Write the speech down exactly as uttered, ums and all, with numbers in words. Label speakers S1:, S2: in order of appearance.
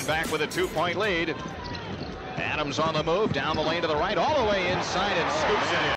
S1: back with a two-point lead. Adams on the move, down the lane to the right, all the way inside, and scoops it in.